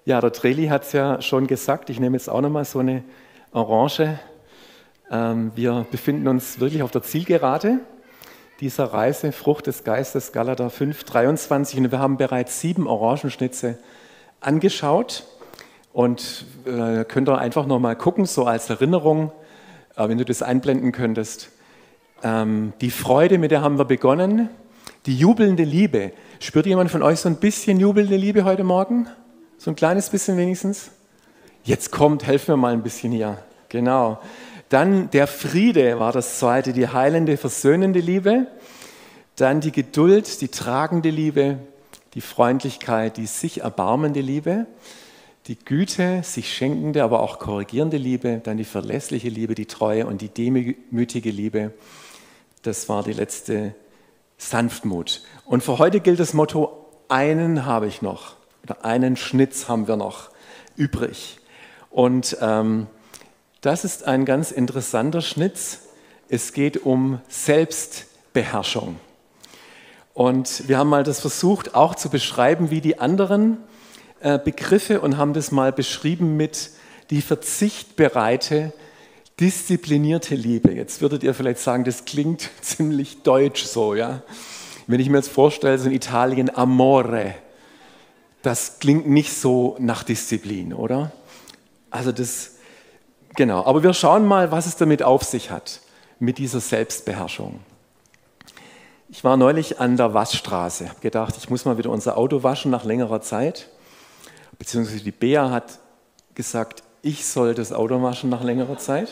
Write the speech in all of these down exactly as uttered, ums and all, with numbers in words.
Ja, der Treli hat es ja schon gesagt, ich nehme jetzt auch nochmal so eine Orange. Ähm, wir befinden uns wirklich auf der Zielgerade dieser Reise, Frucht des Geistes, Galater fünf, dreiundzwanzig. Und wir haben bereits sieben Orangenschnitze angeschaut. Und äh, könnt ihr einfach nochmal gucken, so als Erinnerung, äh, wenn du das einblenden könntest. Ähm, die Freude, mit der haben wir begonnen. Die jubelnde Liebe. Spürt jemand von euch so ein bisschen jubelnde Liebe heute Morgen? So ein kleines bisschen wenigstens? Jetzt kommt, helfen wir mal ein bisschen hier. Genau. Dann der Friede war das zweite, die heilende, versöhnende Liebe. Dann die Geduld, die tragende Liebe, die Freundlichkeit, die sich erbarmende Liebe, die Güte, sich schenkende, aber auch korrigierende Liebe, dann die verlässliche Liebe, die Treue und die demütige Liebe. Das war die letzte Sanftmut. Und für heute gilt das Motto, einen habe ich noch. Oder einen Schnitz haben wir noch übrig. Und ähm, das ist ein ganz interessanter Schnitz. Es geht um Selbstbeherrschung. Und wir haben mal das versucht, auch zu beschreiben wie die anderen äh, Begriffe und haben das mal beschrieben mit die verzichtbereite, disziplinierte Liebe. Jetzt würdet ihr vielleicht sagen, das klingt ziemlich deutsch so, ja. Wenn ich mir jetzt vorstelle, so in Italien Amore, das klingt nicht so nach Disziplin, oder? Also das, genau. Aber wir schauen mal, was es damit auf sich hat, mit dieser Selbstbeherrschung. Ich war neulich an der Waschstraße, habe gedacht, ich muss mal wieder unser Auto waschen nach längerer Zeit. Beziehungsweise die Bea hat gesagt, ich soll das Auto waschen nach längerer Zeit.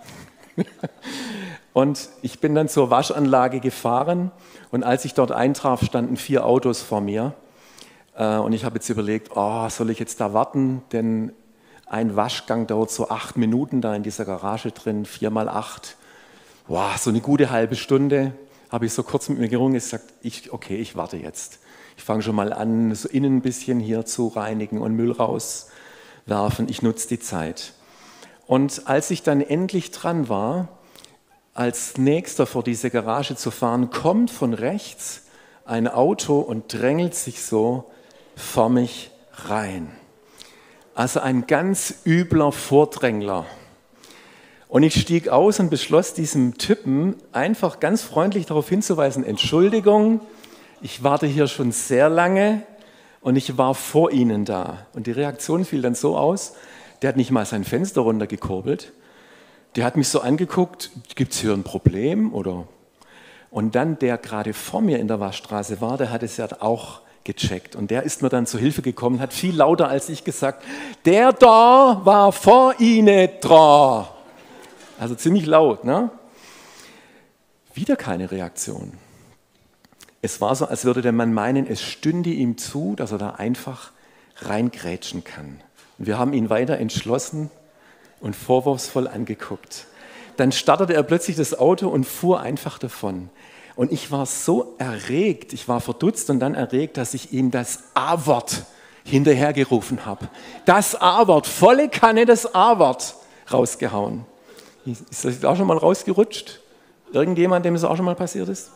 Und ich bin dann zur Waschanlage gefahren und als ich dort eintraf, standen vier Autos vor mir. Und ich habe jetzt überlegt, oh, soll ich jetzt da warten, denn ein Waschgang dauert so acht Minuten da in dieser Garage drin, vier mal acht. Wow, so eine gute halbe Stunde. Habe ich so kurz mit mir gerungen und gesagt, ich, okay, ich warte jetzt. Ich fange schon mal an, so innen ein bisschen hier zu reinigen und Müll rauswerfen. Ich nutze die Zeit. Und als ich dann endlich dran war, als Nächster vor diese Garage zu fahren, kommt von rechts ein Auto und drängelt sich so vor mich rein. Also ein ganz übler Vordrängler. Und ich stieg aus und beschloss, diesem Typen einfach ganz freundlich darauf hinzuweisen, Entschuldigung, ich warte hier schon sehr lange und ich war vor Ihnen da. Und die Reaktion fiel dann so aus, der hat nicht mal sein Fenster runtergekurbelt, der hat mich so angeguckt, gibt es hier ein Problem? Oder? Und dann, der gerade vor mir in der Waschstraße war, der hat es ja auch gecheckt. Und der ist mir dann zu Hilfe gekommen, hat viel lauter als ich gesagt, der da war vor Ihnen dran. Also ziemlich laut, ne? Wieder keine Reaktion. Es war so, als würde der Mann meinen, es stünde ihm zu, dass er da einfach reingrätschen kann. Und wir haben ihn weiter entschlossen und vorwurfsvoll angeguckt. Dann startete er plötzlich das Auto und fuhr einfach davon. Und ich war so erregt, ich war verdutzt und dann erregt, dass ich ihm das A-Wort hinterhergerufen habe. Das A-Wort, volle Kanne das A-Wort rausgehauen. Ist das auch schon mal rausgerutscht? Irgendjemand, dem es auch schon mal passiert ist?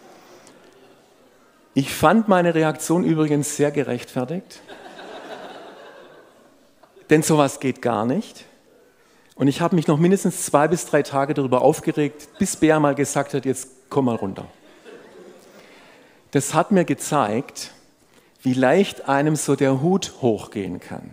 Ich fand meine Reaktion übrigens sehr gerechtfertigt. Denn sowas geht gar nicht. Und ich habe mich noch mindestens zwei bis drei Tage darüber aufgeregt, bis Bea mal gesagt hat, jetzt komm mal runter. Das hat mir gezeigt, wie leicht einem so der Hut hochgehen kann.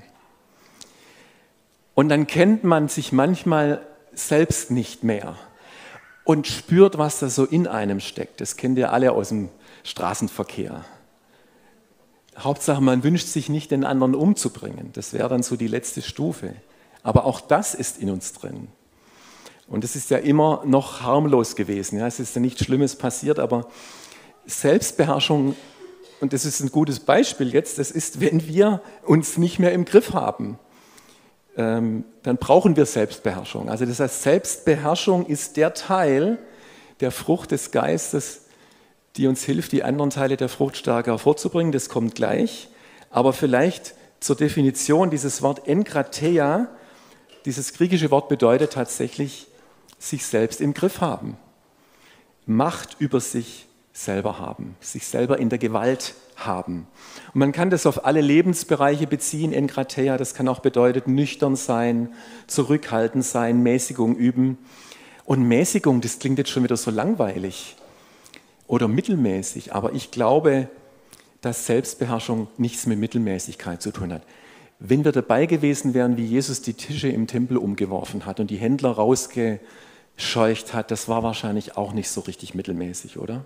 Und dann kennt man sich manchmal selbst nicht mehr und spürt, was da so in einem steckt. Das kennt ihr alle aus dem Straßenverkehr. Hauptsache, man wünscht sich nicht, den anderen umzubringen. Das wäre dann so die letzte Stufe. Aber auch das ist in uns drin. Und es ist ja immer noch harmlos gewesen. Ja, es ist ja nichts Schlimmes passiert, aber Selbstbeherrschung, und das ist ein gutes Beispiel jetzt, das ist, wenn wir uns nicht mehr im Griff haben, ähm, dann brauchen wir Selbstbeherrschung. Also das heißt, Selbstbeherrschung ist der Teil der Frucht des Geistes, die uns hilft, die anderen Teile der Frucht stärker hervorzubringen. Das kommt gleich. Aber vielleicht zur Definition, dieses Wort enkrateia, dieses griechische Wort bedeutet tatsächlich sich selbst im Griff haben. Macht über sich selber haben, sich selber in der Gewalt haben. Und man kann das auf alle Lebensbereiche beziehen, Enkrateia, das kann auch bedeuten, nüchtern sein, zurückhaltend sein, Mäßigung üben. Und Mäßigung, das klingt jetzt schon wieder so langweilig oder mittelmäßig, aber ich glaube, dass Selbstbeherrschung nichts mit Mittelmäßigkeit zu tun hat. Wenn wir dabei gewesen wären, wie Jesus die Tische im Tempel umgeworfen hat und die Händler rausgescheucht hat, das war wahrscheinlich auch nicht so richtig mittelmäßig, oder?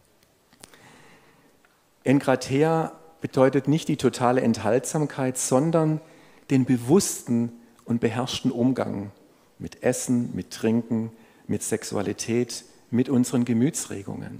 Enkrateia bedeutet nicht die totale Enthaltsamkeit, sondern den bewussten und beherrschten Umgang mit Essen, mit Trinken, mit Sexualität, mit unseren Gemütsregungen.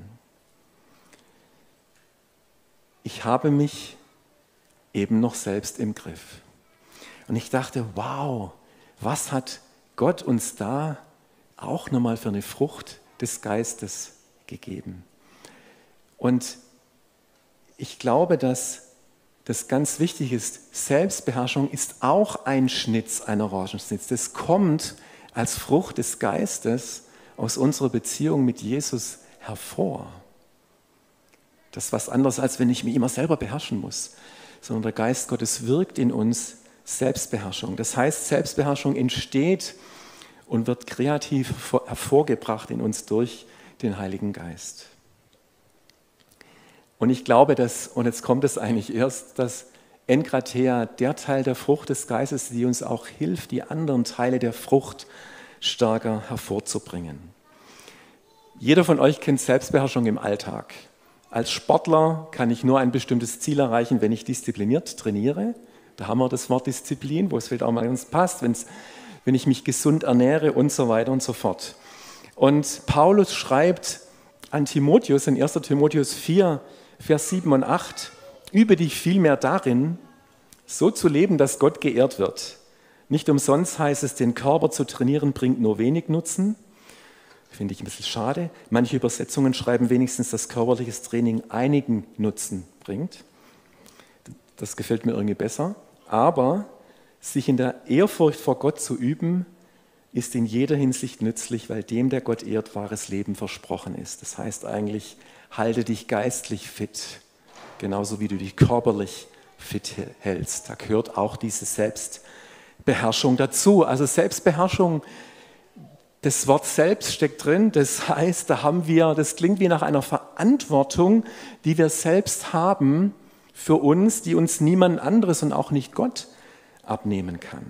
Ich habe mich eben noch selbst im Griff. Und ich dachte, wow, was hat Gott uns da auch nochmal für eine Frucht des Geistes gegeben? Und ich glaube, dass das ganz wichtig ist. Selbstbeherrschung ist auch ein Schnitz, ein Orangenschnitz. Das kommt als Frucht des Geistes aus unserer Beziehung mit Jesus hervor. Das ist was anderes, als wenn ich mich immer selber beherrschen muss. Sondern der Geist Gottes wirkt in uns Selbstbeherrschung. Das heißt, Selbstbeherrschung entsteht und wird kreativ hervorgebracht in uns durch den Heiligen Geist. Und ich glaube, dass, und jetzt kommt es eigentlich erst, dass Enkrateia der Teil der Frucht des Geistes, die uns auch hilft, die anderen Teile der Frucht stärker hervorzubringen. Jeder von euch kennt Selbstbeherrschung im Alltag. Als Sportler kann ich nur ein bestimmtes Ziel erreichen, wenn ich diszipliniert trainiere. Da haben wir das Wort Disziplin, wo es vielleicht auch mal ganz passt, wenn's, wenn ich mich gesund ernähre und so weiter und so fort. Und Paulus schreibt an Timotheus in erster Timotheus vier, Vers sieben und acht, übe dich vielmehr darin, so zu leben, dass Gott geehrt wird. Nicht umsonst heißt es, den Körper zu trainieren, bringt nur wenig Nutzen. Finde ich ein bisschen schade. Manche Übersetzungen schreiben wenigstens, dass körperliches Training einigen Nutzen bringt. Das gefällt mir irgendwie besser. Aber sich in der Ehrfurcht vor Gott zu üben, ist in jeder Hinsicht nützlich, weil dem, der Gott ehrt, wahres Leben versprochen ist. Das heißt eigentlich, halte dich geistlich fit, genauso wie du dich körperlich fit hältst. Da gehört auch diese Selbstbeherrschung dazu. Also Selbstbeherrschung, das Wort selbst steckt drin, das heißt, da haben wir, das klingt wie nach einer Verantwortung, die wir selbst haben für uns, die uns niemand anderes und auch nicht Gott abnehmen kann.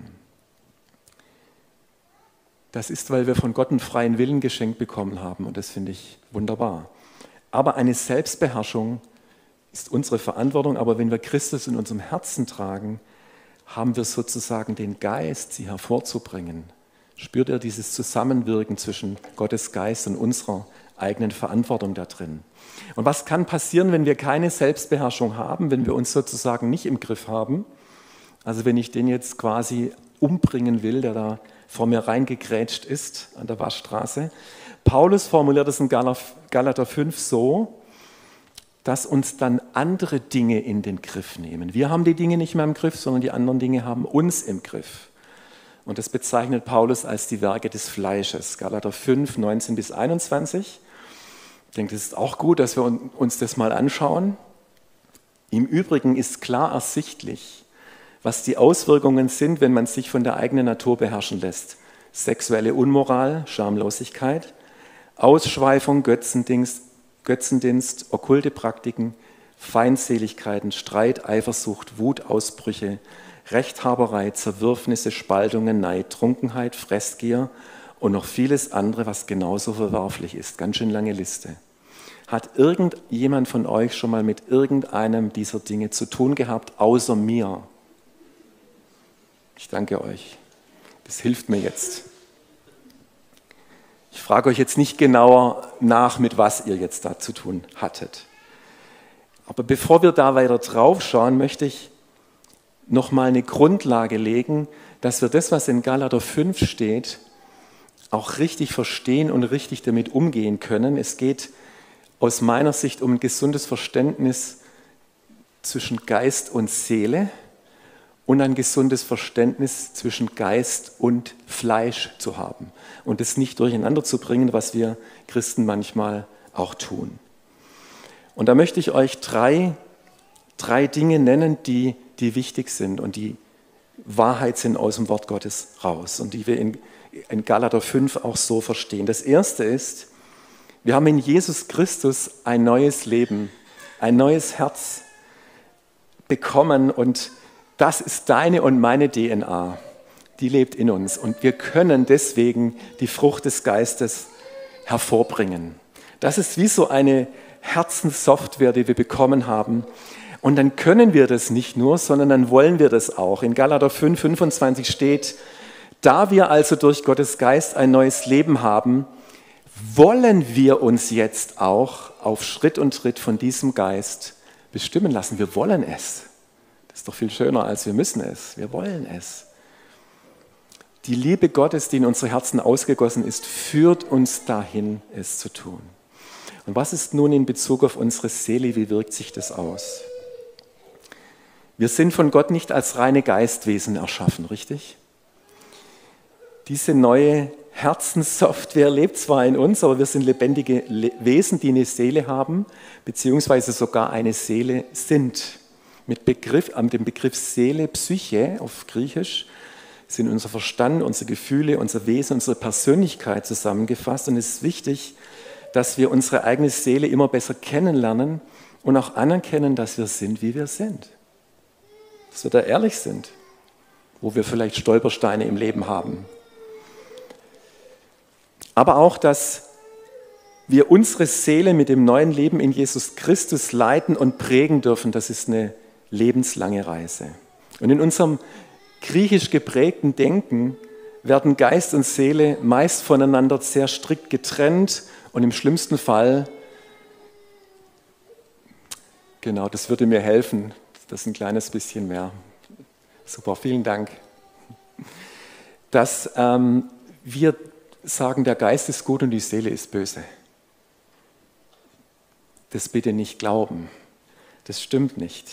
Das ist, weil wir von Gott einen freien Willen geschenkt bekommen haben und das finde ich wunderbar. Aber eine Selbstbeherrschung ist unsere Verantwortung, aber wenn wir Christus in unserem Herzen tragen, haben wir sozusagen den Geist, sie hervorzubringen. Spürt ihr dieses Zusammenwirken zwischen Gottes Geist und unserer eigenen Verantwortung da drin? Und was kann passieren, wenn wir keine Selbstbeherrschung haben, wenn wir uns sozusagen nicht im Griff haben? Also wenn ich den jetzt quasi umbringen will, der da vor mir reingegrätscht ist an der Waschstraße. Paulus formuliert es in Galater fünf so, dass uns dann andere Dinge in den Griff nehmen. Wir haben die Dinge nicht mehr im Griff, sondern die anderen Dinge haben uns im Griff. Und das bezeichnet Paulus als die Werke des Fleisches. Galater fünf, neunzehn bis einundzwanzig. Ich denke, das ist auch gut, dass wir uns das mal anschauen. Im Übrigen ist klar ersichtlich, was die Auswirkungen sind, wenn man sich von der eigenen Natur beherrschen lässt. Sexuelle Unmoral, Schamlosigkeit, Ausschweifung, Götzendienst, Götzendienst, okkulte Praktiken, Feindseligkeiten, Streit, Eifersucht, Wutausbrüche, Rechthaberei, Zerwürfnisse, Spaltungen, Neid, Trunkenheit, Fressgier und noch vieles andere, was genauso verwerflich ist. Ganz schön lange Liste. Hat irgendjemand von euch schon mal mit irgendeinem dieser Dinge zu tun gehabt, außer mir? Ich danke euch. Das hilft mir jetzt. Ich frage euch jetzt nicht genauer nach, mit was ihr jetzt da zu tun hattet. Aber bevor wir da weiter drauf schauen, möchte ich nochmal eine Grundlage legen, dass wir das, was in Galater fünf steht, auch richtig verstehen und richtig damit umgehen können. Es geht aus meiner Sicht um ein gesundes Verständnis zwischen Geist und Seele und ein gesundes Verständnis zwischen Geist und Fleisch zu haben und es nicht durcheinander zu bringen, was wir Christen manchmal auch tun. Und da möchte ich euch drei, drei Dinge nennen, die, die wichtig sind und die Wahrheit sind aus dem Wort Gottes raus und die wir in, in Galater fünf auch so verstehen. Das erste ist, wir haben in Jesus Christus ein neues Leben, ein neues Herz bekommen und das ist deine und meine D N A. Die lebt in uns und wir können deswegen die Frucht des Geistes hervorbringen. Das ist wie so eine Herzenssoftware, die wir bekommen haben. Und dann können wir das nicht nur, sondern dann wollen wir das auch. In Galater fünf, fünfundzwanzig steht, da wir also durch Gottes Geist ein neues Leben haben, wollen wir uns jetzt auch auf Schritt und Tritt von diesem Geist bestimmen lassen. Wir wollen es. Das ist doch viel schöner, als wir müssen es. Wir wollen es. Die Liebe Gottes, die in unsere Herzen ausgegossen ist, führt uns dahin, es zu tun. Und was ist nun in Bezug auf unsere Seele, wie wirkt sich das aus? Wir sind von Gott nicht als reine Geistwesen erschaffen, richtig? Diese neue Herzenssoftware lebt zwar in uns, aber wir sind lebendige Wesen, die eine Seele haben, beziehungsweise sogar eine Seele sind. Mit Begriff, dem Begriff Seele, Psyche auf Griechisch, sind unser Verstand, unsere Gefühle, unser Wesen, unsere Persönlichkeit zusammengefasst. Und es ist wichtig, dass wir unsere eigene Seele immer besser kennenlernen und auch anerkennen, dass wir sind, wie wir sind. Dass wir da ehrlich sind, wo wir vielleicht Stolpersteine im Leben haben. Aber auch, dass wir unsere Seele mit dem neuen Leben in Jesus Christus leiten und prägen dürfen, das ist eine lebenslange Reise. Und in unserem griechisch geprägten Denken werden Geist und Seele meist voneinander sehr strikt getrennt und im schlimmsten Fall, genau, das würde mir helfen, das ein kleines bisschen mehr. Super, vielen Dank. Dass ähm, wir sagen, der Geist ist gut und die Seele ist böse. Das bitte nicht glauben. Das stimmt nicht.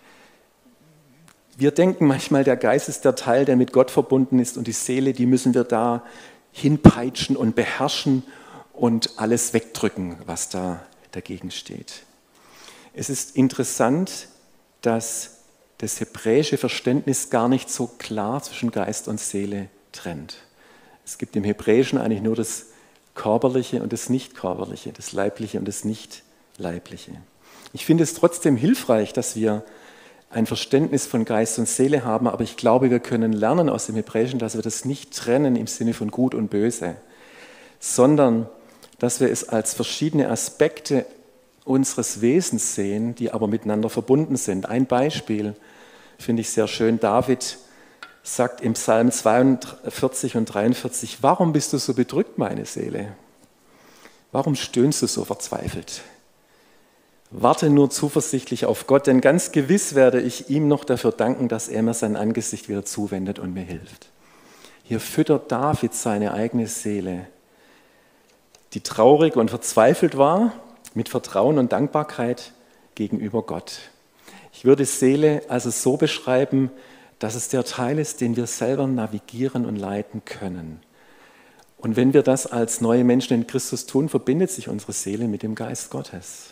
Wir denken manchmal, der Geist ist der Teil, der mit Gott verbunden ist und die Seele, die müssen wir da hinpeitschen und beherrschen und alles wegdrücken, was da dagegen steht. Es ist interessant, dass das hebräische Verständnis gar nicht so klar zwischen Geist und Seele trennt. Es gibt im Hebräischen eigentlich nur das Körperliche und das Nicht-Körperliche, das Leibliche und das Nicht-Leibliche. Ich finde es trotzdem hilfreich, dass wir ein Verständnis von Geist und Seele haben, aber ich glaube, wir können lernen aus dem Hebräischen, dass wir das nicht trennen im Sinne von Gut und Böse, sondern dass wir es als verschiedene Aspekte unseres Wesens sehen, die aber miteinander verbunden sind. Ein Beispiel finde ich sehr schön. David sagt im Psalm zweiundvierzig und dreiundvierzig, warum bist du so bedrückt, meine Seele? Warum stöhnst du so verzweifelt? Warte nur zuversichtlich auf Gott, denn ganz gewiss werde ich ihm noch dafür danken, dass er mir sein Angesicht wieder zuwendet und mir hilft. Hier füttert David seine eigene Seele, die traurig und verzweifelt war, mit Vertrauen und Dankbarkeit gegenüber Gott. Ich würde Seele also so beschreiben, dass es der Teil ist, den wir selber navigieren und leiten können. Und wenn wir das als neue Menschen in Christus tun, verbindet sich unsere Seele mit dem Geist Gottes.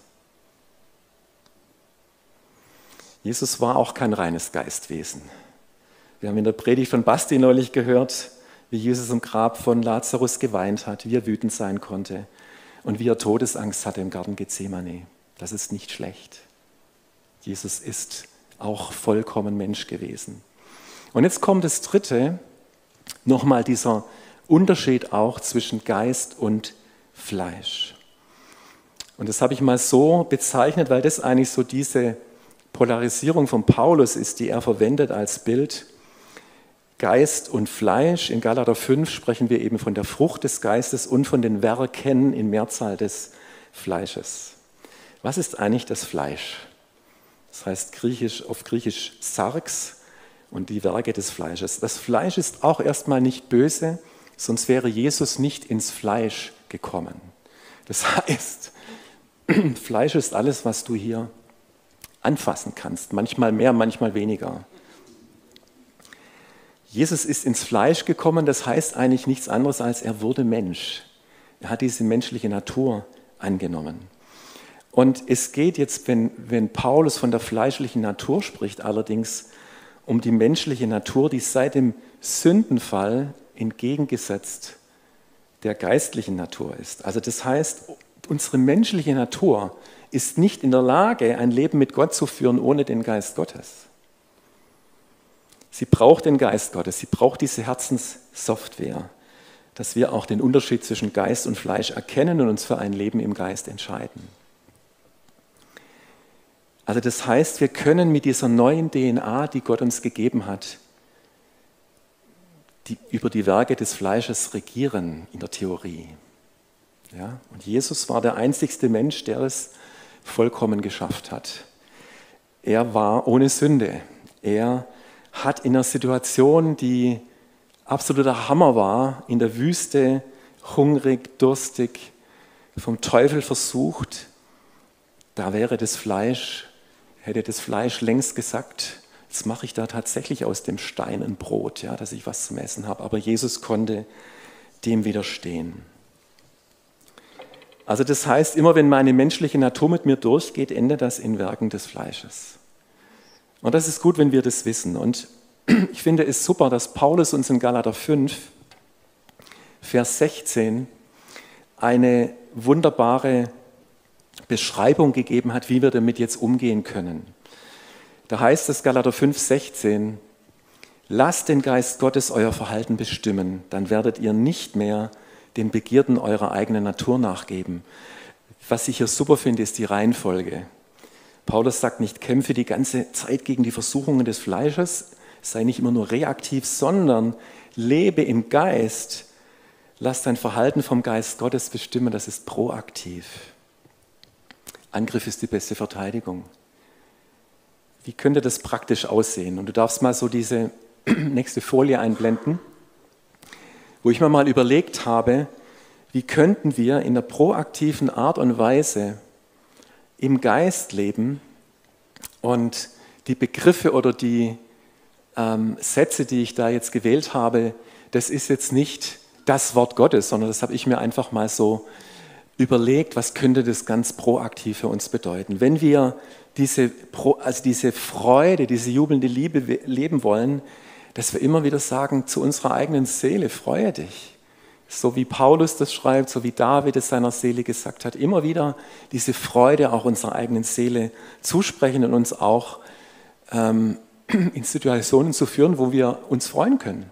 Jesus war auch kein reines Geistwesen. Wir haben in der Predigt von Basti neulich gehört, wie Jesus im Grab von Lazarus geweint hat, wie er wütend sein konnte und wie er Todesangst hatte im Garten Gethsemane. Das ist nicht schlecht. Jesus ist auch vollkommen Mensch gewesen. Und jetzt kommt das Dritte, nochmal dieser Unterschied auch zwischen Geist und Fleisch. Und das habe ich mal so bezeichnet, weil das eigentlich so diese Polarisierung von Paulus ist, die er verwendet als Bild. Geist und Fleisch. In Galater fünf sprechen wir eben von der Frucht des Geistes und von den Werken in Mehrzahl des Fleisches. Was ist eigentlich das Fleisch? Das heißt griechisch, auf Griechisch Sarx und die Werke des Fleisches. Das Fleisch ist auch erstmal nicht böse, sonst wäre Jesus nicht ins Fleisch gekommen. Das heißt, Fleisch ist alles, was du hier anfassen kannst, manchmal mehr, manchmal weniger. Jesus ist ins Fleisch gekommen, das heißt eigentlich nichts anderes als er wurde Mensch. Er hat diese menschliche Natur angenommen. Und es geht jetzt, wenn, wenn Paulus von der fleischlichen Natur spricht, allerdings um die menschliche Natur, die seit dem Sündenfall entgegengesetzt der geistlichen Natur ist. Also das heißt, unsere menschliche Natur ist nicht in der Lage, ein Leben mit Gott zu führen ohne den Geist Gottes. Sie braucht den Geist Gottes, sie braucht diese Herzenssoftware, dass wir auch den Unterschied zwischen Geist und Fleisch erkennen und uns für ein Leben im Geist entscheiden. Also das heißt, wir können mit dieser neuen D N A, die Gott uns gegeben hat, die, über die Werke des Fleisches regieren in der Theorie. Ja? Und Jesus war der einzigste Mensch, der es vollkommen geschafft hat. Er war ohne Sünde. Er hat in einer Situation, die absoluter Hammer war, in der Wüste, hungrig, durstig, vom Teufel versucht, da wäre das Fleisch, hätte das Fleisch längst gesagt, jetzt mache ich da tatsächlich aus dem Stein ein Brot, ja, dass ich was zum Essen habe. Aber Jesus konnte dem widerstehen. Also das heißt, immer wenn meine menschliche Natur mit mir durchgeht, endet das in Werken des Fleisches. Und das ist gut, wenn wir das wissen. Und ich finde es super, dass Paulus uns in Galater fünf, Vers sechzehn, eine wunderbare Beschreibung gegeben hat, wie wir damit jetzt umgehen können. Da heißt es, Galater fünf, sechzehn, lasst den Geist Gottes euer Verhalten bestimmen, dann werdet ihr nicht mehr den Begierden eurer eigenen Natur nachgeben. Was ich hier super finde, ist die Reihenfolge. Paulus sagt nicht, kämpfe die ganze Zeit gegen die Versuchungen des Fleisches, sei nicht immer nur reaktiv, sondern lebe im Geist. Lass dein Verhalten vom Geist Gottes bestimmen, das ist proaktiv. Angriff ist die beste Verteidigung. Wie könnte das praktisch aussehen? Und du darfst mal so diese nächste Folie einblenden, wo ich mir mal überlegt habe, wie könnten wir in der proaktiven Art und Weise im Geist leben und die Begriffe oder die ähm, Sätze, die ich da jetzt gewählt habe, das ist jetzt nicht das Wort Gottes, sondern das habe ich mir einfach mal so überlegt, was könnte das ganz proaktiv für uns bedeuten. Wenn wir diese, Pro, also diese Freude, diese jubelnde Liebe leben wollen, dass wir immer wieder sagen zu unserer eigenen Seele, freue dich. So wie Paulus das schreibt, so wie David es seiner Seele gesagt hat, immer wieder diese Freude auch unserer eigenen Seele zusprechen und uns auch ähm, in Situationen zu führen, wo wir uns freuen können.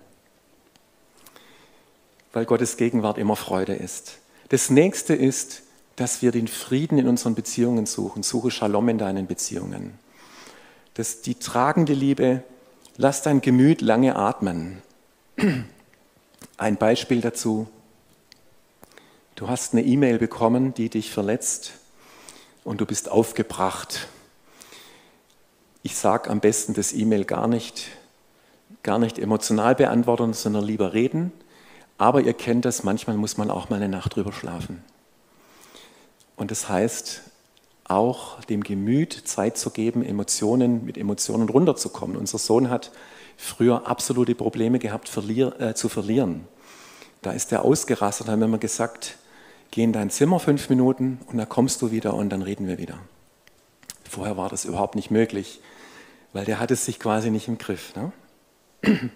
Weil Gottes Gegenwart immer Freude ist. Das nächste ist, dass wir den Frieden in unseren Beziehungen suchen. Suche Shalom in deinen Beziehungen. Das, die tragende Liebe, lass dein Gemüt lange atmen. Ein Beispiel dazu. Du hast eine E-Mail bekommen, die dich verletzt und du bist aufgebracht. Ich sage am besten das E-Mail gar nicht, gar nicht emotional beantworten, sondern lieber reden. Aber ihr kennt das, manchmal muss man auch mal eine Nacht drüber schlafen. Und das heißt, auch dem Gemüt Zeit zu geben, Emotionen mit Emotionen runterzukommen. Unser Sohn hat früher absolute Probleme gehabt, verlier, äh, zu verlieren. Da ist er ausgerastet, da haben wir immer gesagt, geh in dein Zimmer fünf Minuten und dann kommst du wieder und dann reden wir wieder. Vorher war das überhaupt nicht möglich, weil der hatte sich quasi nicht im Griff. Ne?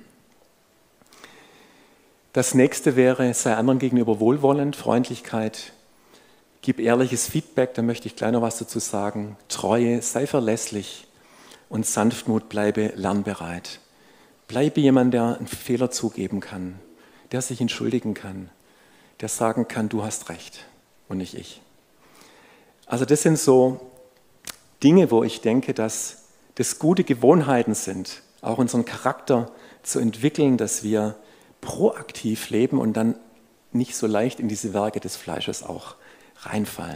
Das nächste wäre, sei anderen gegenüber wohlwollend, Freundlichkeit, gib ehrliches Feedback, da möchte ich gleich noch was dazu sagen, Treue, sei verlässlich und Sanftmut, bleibe lernbereit. Bleibe jemand, der einen Fehler zugeben kann, der sich entschuldigen kann, der sagen kann, du hast recht und nicht ich. Also das sind so Dinge, wo ich denke, dass das gute Gewohnheiten sind, auch unseren Charakter zu entwickeln, dass wir proaktiv leben und dann nicht so leicht in diese Werke des Fleisches auch reinfallen.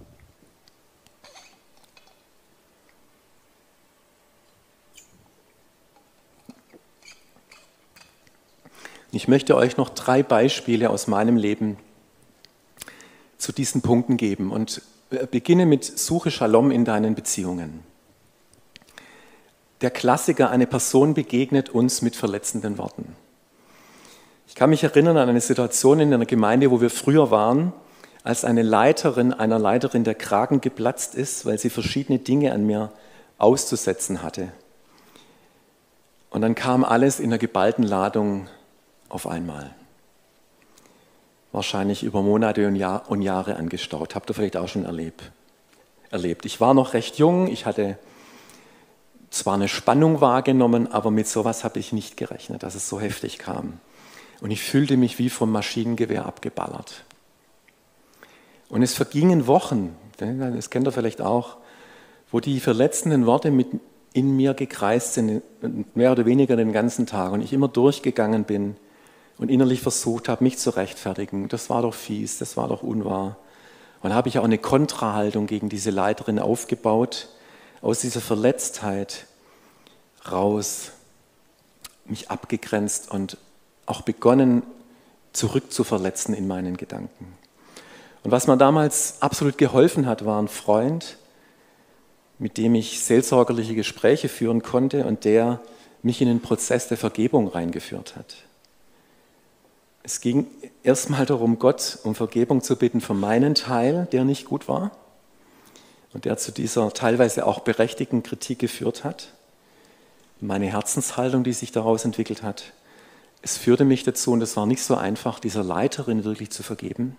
Ich möchte euch noch drei Beispiele aus meinem Leben zu diesen Punkten geben und beginne mit Suche Shalom in deinen Beziehungen. Der Klassiker, eine Person begegnet uns mit verletzenden Worten. Ich kann mich erinnern an eine Situation in einer Gemeinde, wo wir früher waren, als eine Leiterin, einer Leiterin der Kragen geplatzt ist, weil sie verschiedene Dinge an mir auszusetzen hatte. Und dann kam alles in einer geballten Ladung auf einmal. Wahrscheinlich über Monate und, Jahr, und Jahre angestaut. Habt ihr vielleicht auch schon erlebt. erlebt. Ich war noch recht jung, ich hatte zwar eine Spannung wahrgenommen, aber mit sowas habe ich nicht gerechnet, dass es so heftig kam. Und ich fühlte mich wie vom Maschinengewehr abgeballert. Und es vergingen Wochen, das kennt ihr vielleicht auch, wo die verletzenden Worte mit in mir gekreist sind, mehr oder weniger den ganzen Tag. Und ich immer durchgegangen bin und innerlich versucht habe, mich zu rechtfertigen. Das war doch fies, das war doch unwahr. Und dann habe ich auch eine Kontrahaltung gegen diese Leiterin aufgebaut, aus dieser Verletztheit raus, mich abgegrenzt und auch begonnen, zurückzuverletzen in meinen Gedanken. Und was mir damals absolut geholfen hat, war ein Freund, mit dem ich seelsorgerliche Gespräche führen konnte und der mich in den Prozess der Vergebung reingeführt hat. Es ging erstmal darum, Gott um Vergebung zu bitten für meinen Teil, der nicht gut war und der zu dieser teilweise auch berechtigten Kritik geführt hat. Meine Herzenshaltung, die sich daraus entwickelt hat, es führte mich dazu, und es war nicht so einfach, dieser Leiterin wirklich zu vergeben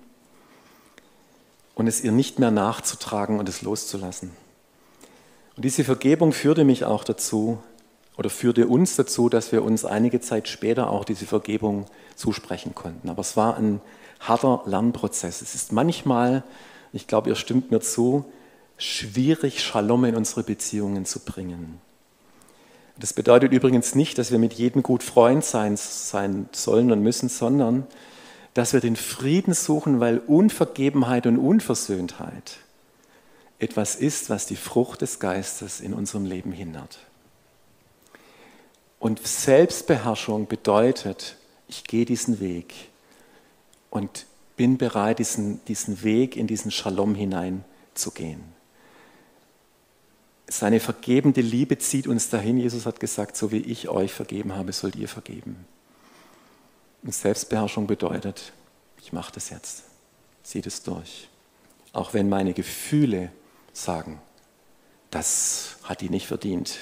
und es ihr nicht mehr nachzutragen und es loszulassen. Und diese Vergebung führte mich auch dazu, oder führte uns dazu, dass wir uns einige Zeit später auch diese Vergebung zusprechen konnten. Aber es war ein harter Lernprozess. Es ist manchmal, ich glaube, ihr stimmt mir zu, schwierig, Shalom in unsere Beziehungen zu bringen. Das bedeutet übrigens nicht, dass wir mit jedem gut Freund sein, sein sollen und müssen, sondern dass wir den Frieden suchen, weil Unvergebenheit und Unversöhntheit etwas ist, was die Frucht des Geistes in unserem Leben hindert. Und Selbstbeherrschung bedeutet, ich gehe diesen Weg und bin bereit, diesen, diesen Weg in diesen Shalom hineinzugehen. Seine vergebende Liebe zieht uns dahin. Jesus hat gesagt, so wie ich euch vergeben habe, sollt ihr vergeben. Und Selbstbeherrschung bedeutet, ich mache das jetzt, ziehe das durch. Auch wenn meine Gefühle sagen, das hat die nicht verdient.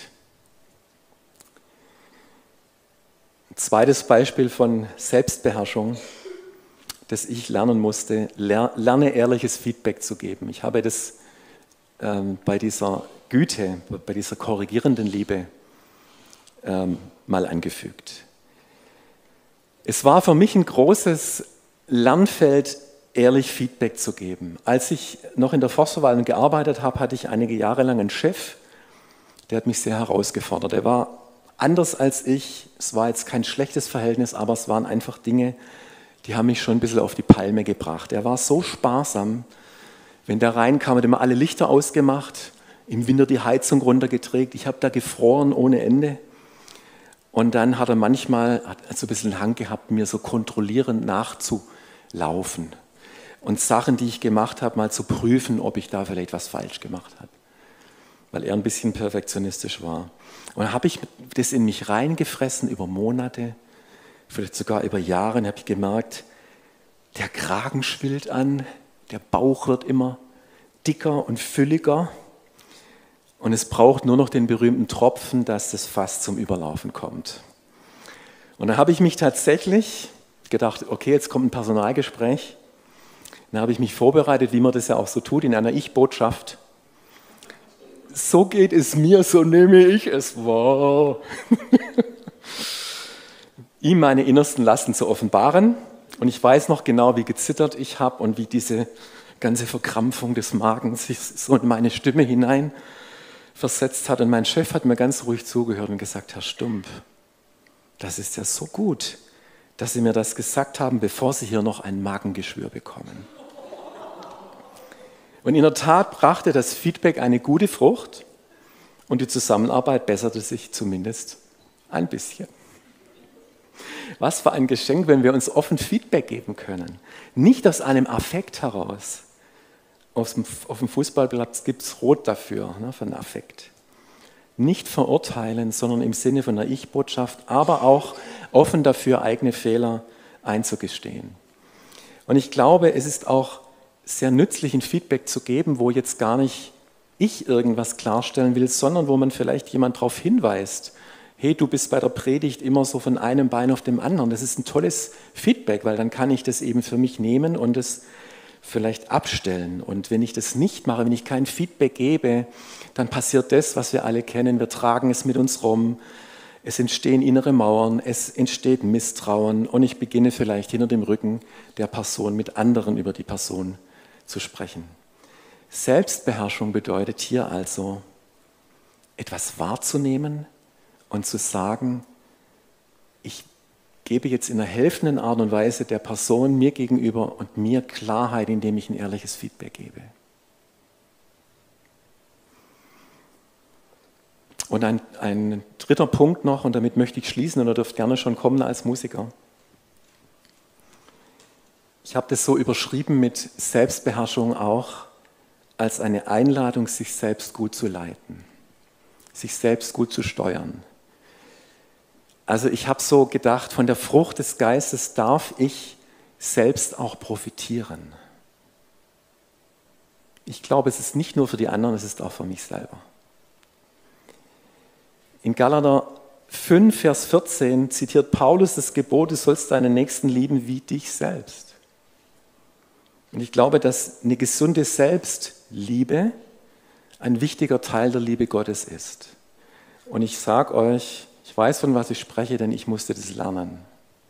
Ein zweites Beispiel von Selbstbeherrschung, das ich lernen musste, lerne ehrliches Feedback zu geben. Ich habe das ähm, bei dieser Güte, bei dieser korrigierenden Liebe ähm, mal angefügt. Es war für mich ein großes Lernfeld, ehrlich Feedback zu geben. Als ich noch in der Forstverwaltung gearbeitet habe, hatte ich einige Jahre lang einen Chef, der hat mich sehr herausgefordert. Er war anders als ich, es war jetzt kein schlechtes Verhältnis, aber es waren einfach Dinge, die haben mich schon ein bisschen auf die Palme gebracht. Er war so sparsam, wenn der reinkam, hat immer alle Lichter ausgemacht, im Winter die Heizung runtergedreht, ich habe da gefroren ohne Ende. Und dann hat er manchmal hat so ein bisschen einen Hang gehabt, mir so kontrollierend nachzulaufen und Sachen, die ich gemacht habe, mal zu prüfen, ob ich da vielleicht was falsch gemacht habe, weil er ein bisschen perfektionistisch war. Und dann habe ich das in mich reingefressen über Monate, vielleicht sogar über Jahre, und habe ich gemerkt, der Kragen schwillt an, der Bauch wird immer dicker und fülliger und es braucht nur noch den berühmten Tropfen, dass das Fass zum Überlaufen kommt. Und dann habe ich mich tatsächlich gedacht, okay, jetzt kommt ein Personalgespräch. Dann habe ich mich vorbereitet, wie man das ja auch so tut, in einer Ich-Botschaft. So geht es mir, so nehme ich es wahr. Ihm meine innersten Lasten zu offenbaren. Und ich weiß noch genau, wie gezittert ich habe und wie diese ganze Verkrampfung des Magens sich so in meine Stimme hinein versetzt hat. Und mein Chef hat mir ganz ruhig zugehört und gesagt, Herr Stump, das ist ja so gut, dass Sie mir das gesagt haben, bevor Sie hier noch ein Magengeschwür bekommen. Und in der Tat brachte das Feedback eine gute Frucht und die Zusammenarbeit besserte sich zumindest ein bisschen. Was für ein Geschenk, wenn wir uns offen Feedback geben können. Nicht aus einem Affekt heraus. Auf dem, auf dem Fußballplatz gibt es Rot dafür, ne, für einen Affekt. Nicht verurteilen, sondern im Sinne von einer Ich-Botschaft, aber auch offen dafür, eigene Fehler einzugestehen. Und ich glaube, es ist auch sehr nützlich, ein Feedback zu geben, wo jetzt gar nicht ich irgendwas klarstellen will, sondern wo man vielleicht jemand darauf hinweist, hey, du bist bei der Predigt immer so von einem Bein auf dem anderen. Das ist ein tolles Feedback, weil dann kann ich das eben für mich nehmen und es vielleicht abstellen. Und wenn ich das nicht mache, wenn ich kein Feedback gebe, dann passiert das, was wir alle kennen. Wir tragen es mit uns rum. Es entstehen innere Mauern, es entsteht Misstrauen und ich beginne vielleicht hinter dem Rücken der Person mit anderen über die Person zu sprechen. Selbstbeherrschung bedeutet hier also, etwas wahrzunehmen und zu sagen, ich gebe jetzt in einer helfenden Art und Weise der Person mir gegenüber und mir Klarheit, indem ich ein ehrliches Feedback gebe. Und ein, ein dritter Punkt noch, und damit möchte ich schließen, und ihr dürft gerne schon kommen als Musiker. Ich habe das so überschrieben mit Selbstbeherrschung auch als eine Einladung, sich selbst gut zu leiten, sich selbst gut zu steuern. Also ich habe so gedacht, von der Frucht des Geistes darf ich selbst auch profitieren. Ich glaube, es ist nicht nur für die anderen, es ist auch für mich selber. In Galater fünf, Vers vierzehn zitiert Paulus das Gebot, du sollst deinen Nächsten lieben wie dich selbst. Und ich glaube, dass eine gesunde Selbstliebe ein wichtiger Teil der Liebe Gottes ist. Und ich sage euch, ich weiß, von was ich spreche, denn ich musste das lernen.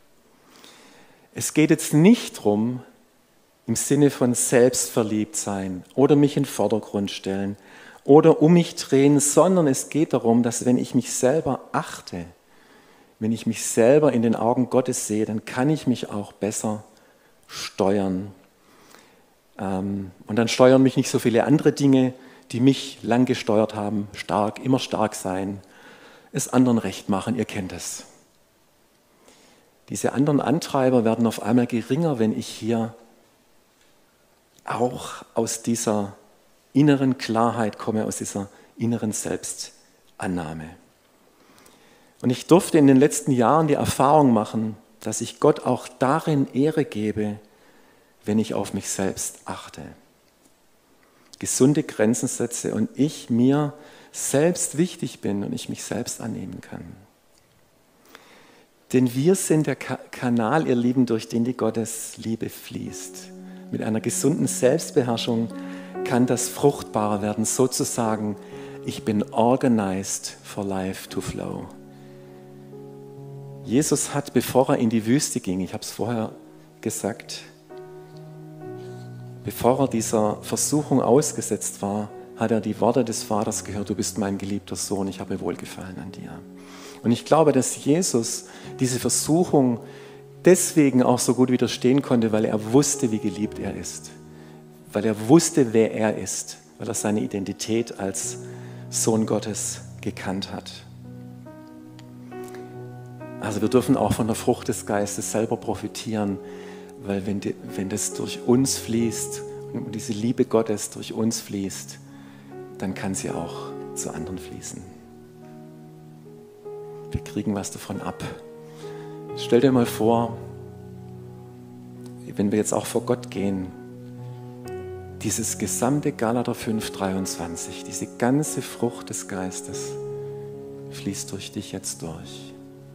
Es geht jetzt nicht darum, im Sinne von selbstverliebt sein oder mich in den Vordergrund stellen oder um mich drehen, sondern es geht darum, dass wenn ich mich selber achte, wenn ich mich selber in den Augen Gottes sehe, dann kann ich mich auch besser steuern. Und dann steuern mich nicht so viele andere Dinge, die mich lang gesteuert haben, stark, immer stark sein, es anderen recht machen, ihr kennt es. Diese anderen Antreiber werden auf einmal geringer, wenn ich hier auch aus dieser inneren Klarheit komme, aus dieser inneren Selbstannahme. Und ich durfte in den letzten Jahren die Erfahrung machen, dass ich Gott auch darin Ehre gebe, wenn ich auf mich selbst achte. Gesunde Grenzen setze und ich mir selbst wichtig bin und ich mich selbst annehmen kann. Denn wir sind der Kanal, ihr Lieben, durch den die Gottes Liebe fließt. Mit einer gesunden Selbstbeherrschung kann das fruchtbarer werden, sozusagen, ich bin organized for life to flow. Jesus hat, bevor er in die Wüste ging, ich habe es vorher gesagt, bevor er dieser Versuchung ausgesetzt war, hat er die Worte des Vaters gehört, du bist mein geliebter Sohn, ich habe Wohlgefallen an dir. Und ich glaube, dass Jesus diese Versuchung deswegen auch so gut widerstehen konnte, weil er wusste, wie geliebt er ist. Weil er wusste, wer er ist, weil er seine Identität als Sohn Gottes gekannt hat. Also wir dürfen auch von der Frucht des Geistes selber profitieren, weil wenn, die, wenn das durch uns fließt und diese Liebe Gottes durch uns fließt, dann kann sie auch zu anderen fließen. Wir kriegen was davon ab. Stell dir mal vor, wenn wir jetzt auch vor Gott gehen, dieses gesamte Galater fünf, dreiundzwanzig, diese ganze Frucht des Geistes fließt durch dich jetzt durch.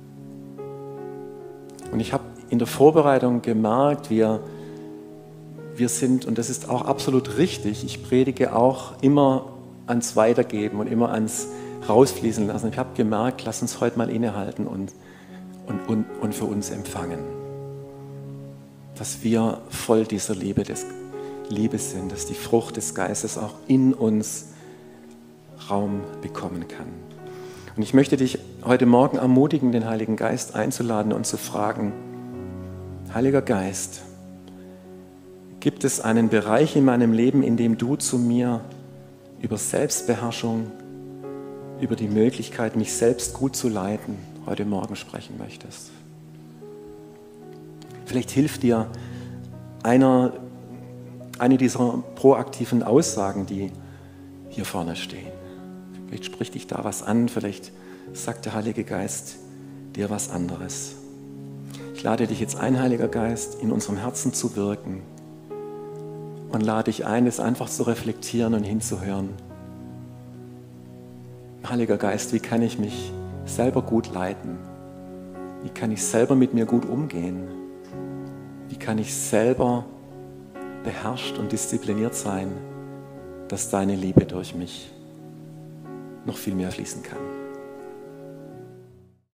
Und ich habe in der Vorbereitung gemerkt, wir, wir sind, und das ist auch absolut richtig, ich predige auch immer ans Weitergeben und immer ans Rausfließen lassen. Ich habe gemerkt, lass uns heute mal innehalten und, und, und, und für uns empfangen. Dass wir voll dieser Liebe, des, Liebe sind, dass die Frucht des Geistes auch in uns Raum bekommen kann. Und ich möchte dich heute Morgen ermutigen, den Heiligen Geist einzuladen und zu fragen, Heiliger Geist, gibt es einen Bereich in meinem Leben, in dem du zu mir über Selbstbeherrschung, über die Möglichkeit, mich selbst gut zu leiten, heute Morgen sprechen möchtest? Vielleicht hilft dir einer, eine dieser proaktiven Aussagen, die hier vorne stehen. Vielleicht spricht dich da was an, vielleicht sagt der Heilige Geist dir was anderes. Ich lade dich jetzt ein, Heiliger Geist, in unserem Herzen zu wirken und lade dich ein, es einfach zu reflektieren und hinzuhören. Heiliger Geist, wie kann ich mich selber gut leiten? Wie kann ich selber mit mir gut umgehen? Wie kann ich selber beherrscht und diszipliniert sein, dass deine Liebe durch mich noch viel mehr fließen kann?